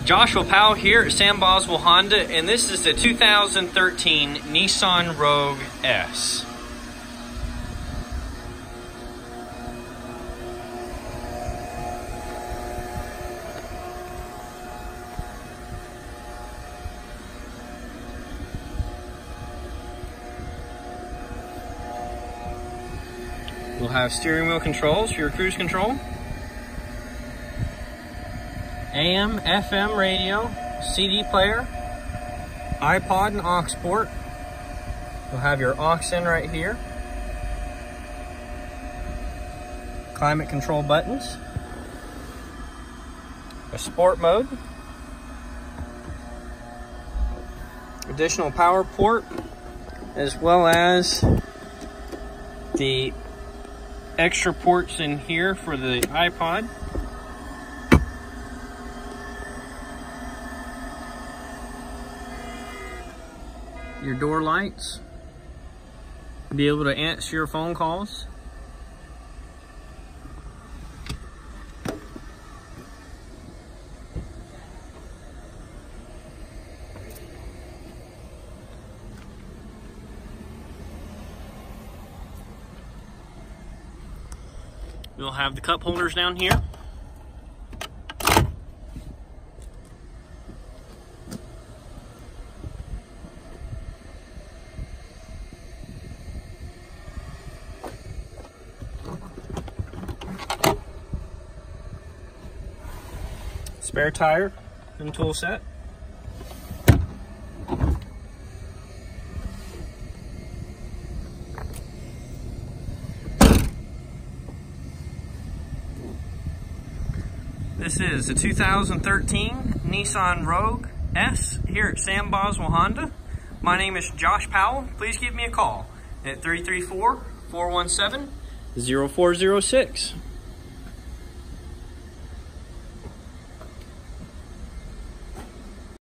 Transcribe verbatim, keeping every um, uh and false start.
Joshua Powell here at Sam Boswell Honda, and this is the two thousand thirteen Nissan Rogue S. We'll have steering wheel controls for your cruise control, A M, F M radio, C D player, iPod and aux port. You'll have your aux in right here. Climate control buttons. A sport mode. Additional power port, as well as the extra ports in here for the iPod. Your door lights, be able to answer your phone calls. We'll have the cup holders down here. Spare tire and tool set. This is the two thousand thirteen Nissan Rogue S here at Sam Boswell Honda. My name is Josh Powell. Please give me a call at three three four, four one seven, zero four zero six.